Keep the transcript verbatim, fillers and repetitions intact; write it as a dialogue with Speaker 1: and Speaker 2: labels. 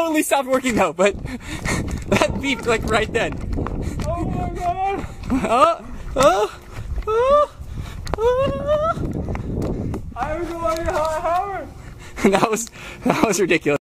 Speaker 1: totally stopped working though, but that beeped like right then.
Speaker 2: Oh my god!
Speaker 1: Oh, oh, oh, oh.
Speaker 2: I have no idea how I hammered.
Speaker 1: That was, that was ridiculous.